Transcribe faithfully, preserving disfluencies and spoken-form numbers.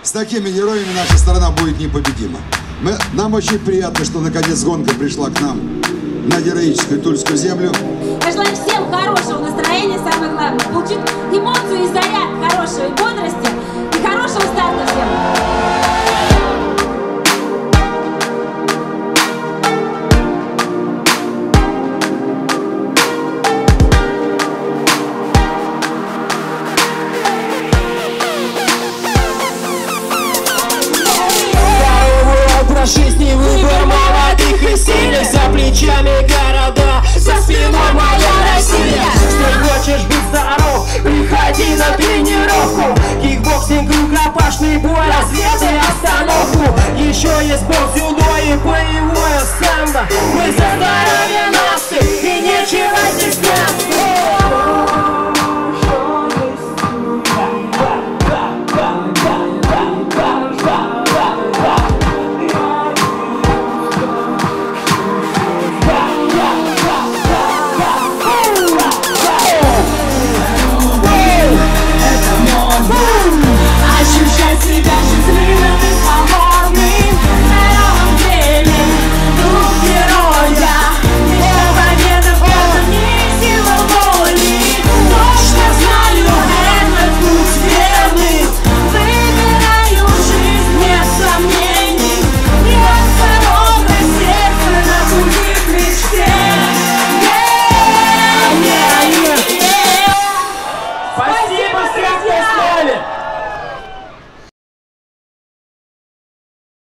С такими героями наша страна будет непобедима. Мы, нам очень приятно, что наконец гонка пришла к нам на героическую Тульскую землю. Я желаю всем хорошего настроения, самое главное, получить эмоцию и заряд хорошей бодрости и хорошего старта всем. Жизни выбор молодых и сильных. За плечами города, за спиной моя Россия. Если хочешь быть здоров, приходи на тренировку. Кикбоксинг, рукопашный.